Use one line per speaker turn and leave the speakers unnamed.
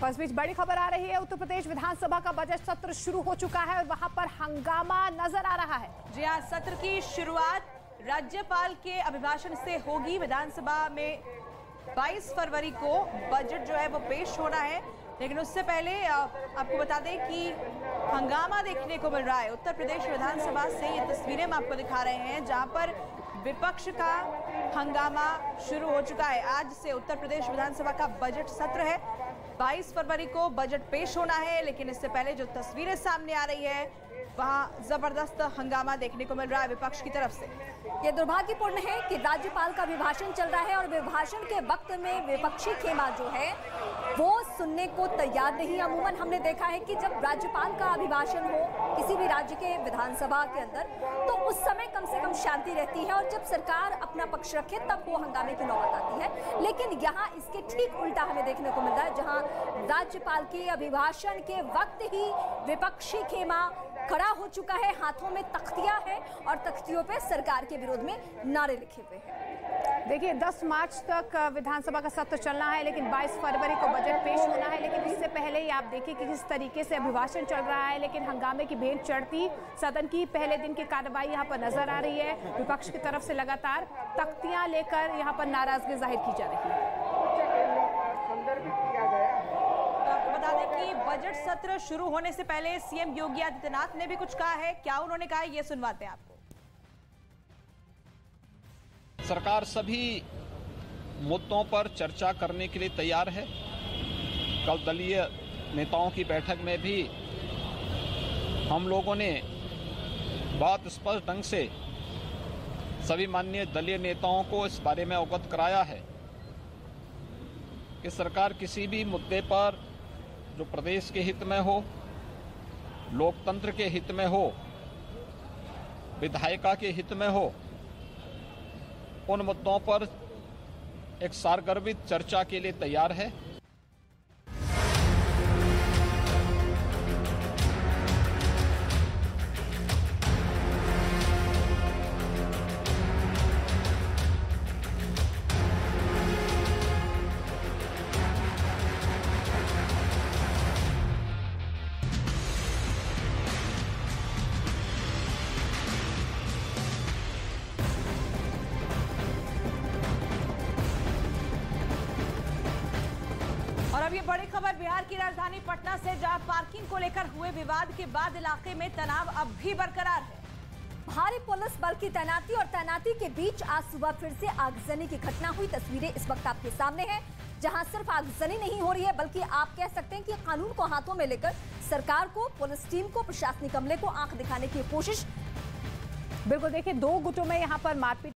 इस बीच बड़ी खबर आ रही है। उत्तर प्रदेश विधानसभा का बजट सत्र शुरू हो चुका है और वहां पर हंगामा नजर आ रहा है।
जी हाँ, सत्र की शुरुआत राज्यपाल के अभिभाषण से होगी। विधानसभा में 22 फरवरी को बजट जो है वो पेश होना है, लेकिन उससे पहले आपको बता दें कि हंगामा देखने को मिल रहा है। उत्तर प्रदेश विधानसभा से ये तस्वीरें हम आपको दिखा रहे हैं, जहां पर विपक्ष का हंगामा शुरू हो चुका है। आज से उत्तर प्रदेश विधानसभा का बजट सत्र है। 22 फरवरी को बजट पेश होना है, लेकिन इससे पहले जो तस्वीरें सामने आ रही है वहां जबरदस्त हंगामा देखने को मिल रहा है विपक्ष की तरफ से।
ये दुर्भाग्यपूर्ण है कि राज्यपाल का अभिभाषण चल रहा है और अभिभाषण के वक्त में विपक्षी खेमा जो है वो सुनने को तैयार नहीं। अमूमन हमने देखा है कि जब राज्यपाल का अभिभाषण हो किसी भी राज्य के विधानसभा के अंदर तो उस समय कम से कम शांति रहती है और जब सरकार अपना पक्ष रखे तब वो हंगामे की नौबत आती है। लेकिन यहाँ इसके ठीक उल्टा हमें देखने को मिल रहा है, जहाँ राज्यपाल के अभिभाषण के वक्त ही विपक्षी खेमा खड़ा हो चुका है, हाथों में तख्तियां है और तख्तियों पे सरकार के विरोध में नारे लिखे हुए हैं।
देखिए 10 मार्च तक विधानसभा का सत्र चलना है, लेकिन 22 फरवरी को बजट पेश होना है। लेकिन इससे पहले ही आप देखिए कि किस तरीके से अभिभाषण चल रहा है, लेकिन हंगामे की भेंट चढ़ती सदन की पहले दिन की कार्रवाई यहाँ पर नजर आ रही है। विपक्ष की तरफ से लगातार तख्तियां लेकर यहाँ पर नाराजगी जाहिर की जा रही है।
बता दें कि बजट सत्र शुरू होने से पहले सीएम योगी आदित्यनाथ ने भी कुछ कहा है। क्या उन्होंने कहा है, ये सुनवाते हैं आपको।
सरकार सभी मुद्दों पर चर्चा करने के लिए तैयार है। कल दलीय नेताओं की बैठक में भी हम लोगों ने बहुत स्पष्ट ढंग से सभी माननीय दलीय नेताओं को इस बारे में अवगत कराया है कि सरकार किसी भी मुद्दे पर जो प्रदेश के हित में हो, लोकतंत्र के हित में हो, विधायिका के हित में हो, उन मुद्दों पर एक सारगर्भित चर्चा के लिए तैयार है।
और अब ये बड़ी खबर बिहार की राजधानी पटना से, जहां पार्किंग को लेकर हुए विवाद के बाद इलाके में तनाव अब भी बरकरार है।
भारी पुलिस बल की तैनाती और तैनाती के बीच आज सुबह फिर से आगजनी की घटना हुई। तस्वीरें इस वक्त आपके सामने हैं, जहां सिर्फ आगजनी नहीं हो रही है बल्कि आप कह सकते हैं कि कानून को हाथों में लेकर सरकार को, पुलिस टीम को, प्रशासनिक अमले को आंख दिखाने की कोशिश।
बिल्कुल, देखिए 2 गुटों में यहाँ पर मारपीट